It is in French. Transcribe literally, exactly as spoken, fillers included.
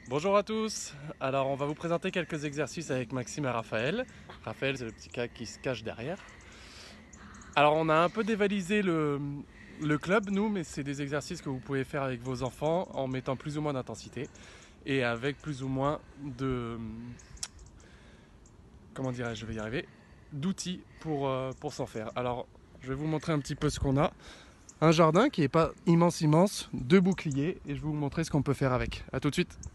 Bonjour à tous. Alors on va vous présenter quelques exercices avec Maxime et Raphaël. Raphaël, c'est le petit gars qui se cache derrière. Alors on a un peu dévalisé le, le club nous, mais c'est des exercices que vous pouvez faire avec vos enfants en mettant plus ou moins d'intensité et avec plus ou moins de, comment dirais-je, je vais y arriver, d'outils pour, euh, pour s'en faire. Alors je vais vous montrer un petit peu ce qu'on a. Un jardin qui n'est pas immense immense, deux boucliers, et je vais vous montrer ce qu'on peut faire avec. A tout de suite.